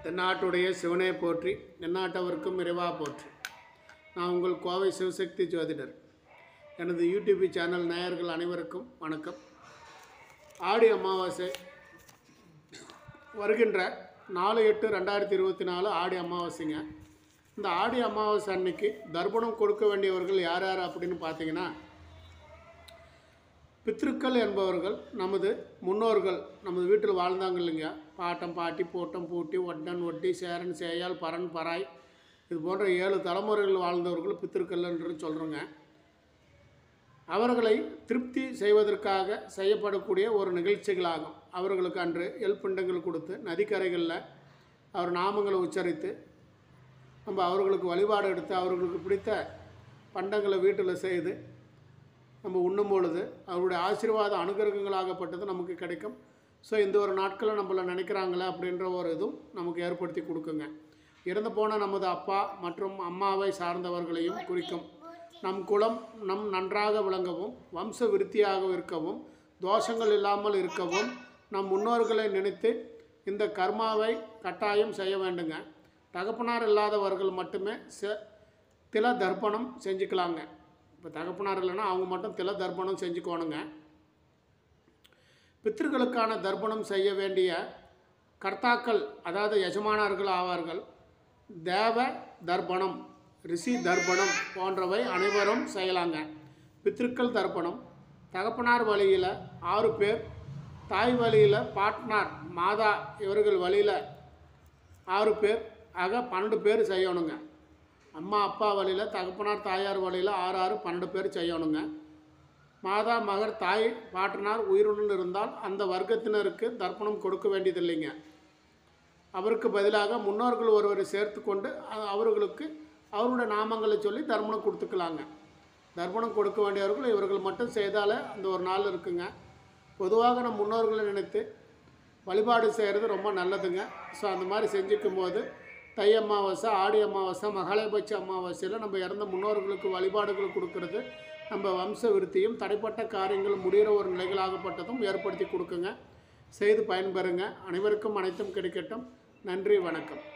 தென்னாட்டுடைய சிவனை போற்றி எந்நாட்டவர்க்கும் இறைவா போற்றி. நான் உங்கள் கோவை சிவசக்தி ஜோதிடர். எனது யூடியூப் சேனல் நேயர்கள் அனைவருக்கும் வணக்கம். ஆடி அமாவாசை வருகின்ற 4/8/2024 ஆடி அமாவாசைங்க. இந்த ஆடி அமாவாசை அன்னைக்கு தர்ப்பணம் கொடுக்க வேண்டியவர்கள் யார் யார் அப்படின்னு பார்த்தீங்கன்னா, பித்ருக்கள் என்பவர்கள் நமது முன்னோர்கள் நமது வீட்டில் வாழ்ந்தாங்க இல்லைங்க. பாட்டம் பாட்டி போட்டம் பூட்டி ஒட்டன் ஒட்டி சேரன் சேயால் பரன் பராய் இது போன்ற 7 தலைமுறைகள் வாழ்ந்தவர்கள் பித்ருக்கள் என்று சொல்கிறோங்க. அவர்களை திருப்தி செய்வதற்காக செய்யப்படக்கூடிய ஒரு நிகழ்ச்சிகளாகும். அவர்களுக்கு அன்று எல்பிண்டங்கள் கொடுத்து நதிக்கரைகளில் அவர் நாமங்களை உச்சரித்து நம்ம அவர்களுக்கு வழிபாடு எடுத்து அவர்களுக்கு பிடித்த பண்டங்களை வீட்டில் செய்து நம்ம உண்ணும் பொழுது அவருடைய ஆசீர்வாத அனுகிரகங்களாகப்பட்டது நமக்கு கிடைக்கும். ஸோ இந்த ஒரு நாட்களில் நம்மளை நினைக்கிறாங்களே அப்படின்ற ஒரு இதுவும் நமக்கு ஏற்படுத்தி கொடுக்குங்க. இறந்து போன நமது அப்பா மற்றும் அம்மாவை சார்ந்தவர்களையும் குறிக்கும். நம் குலம் நன்றாக விளங்கவும் வம்ச விருத்தியாக இருக்கவும் தோஷங்கள் இல்லாமல் இருக்கவும் நம் முன்னோர்களை நினைத்து இந்த கர்மாவை கட்டாயம் செய்ய வேண்டுங்க. தகப்பனார் இல்லாதவர்கள் மட்டுமே தில தர்ப்பணம் செஞ்சுக்கலாங்க. இப்போ தகப்பனார் இல்லைன்னா அவங்க மட்டும் தில தர்ப்பணம் செஞ்சுக்கோணுங்க. பித்திருக்களுக்கான தர்ப்பணம் செய்ய வேண்டிய கர்த்தாக்கள் அதாவது எஜமானர்கள் ஆவார்கள். தேவ தர்ப்பணம், ரிஷி தர்ப்பணம் போன்றவை அனைவரும் செய்யலாங்க. பித்திருக்கள் தர்ப்பணம் தகப்பனார் வழியில் 6 பேர், தாய் வழியில் பாட்னார் மாதா இவர்கள் வழியில் 6 பேர் ஆக 12 பேர் செய்யணுங்க. அம்மா அப்பா வழியில் தகப்பனார் தாயார் வழியில் 6 6 12 பேர் செய்யணுங்க. மாதா மகர் தாய் பாட்டனார் உயிருடன் இருந்தால் அந்த வர்க்கத்தினருக்கு தர்ப்பணம் கொடுக்க வேண்டியதில்லைங்க. அவருக்கு பதிலாக முன்னோர்கள் ஒருவரை சேர்த்து கொண்டு அவர்களுக்கு அவருடைய நாமங்களை சொல்லி தர்ப்பணம் கொடுத்துக்கலாங்க. தர்ப்பணம் கொடுக்க வேண்டியவர்கள் இவர்கள் மட்டும் செய்தாலே அந்த ஒரு நாள் இருக்குங்க. பொதுவாக நம் முன்னோர்களை நினைத்து வழிபாடு செய்கிறது ரொம்ப நல்லதுங்க. ஸோ அந்த மாதிரி செஞ்சுக்கும் போது தை அமாவாசை, ஆடி அமாவாசை, மகாலயபட்ச அமாவாசையில் நம்ம இறந்த முன்னோர்களுக்கு வழிபாடுகள் கொடுக்கறது நம்ம வம்ச விருத்தியும் தடைப்பட்ட காரியங்கள் முடிகிற ஒரு நிலைகளாகப்பட்டதும் ஏற்படுத்தி கொடுக்குங்க. செய்து பயன்பெறுங்க. அனைவருக்கும் அனைத்தும் கிடைக்கட்டும். நன்றி, வணக்கம்.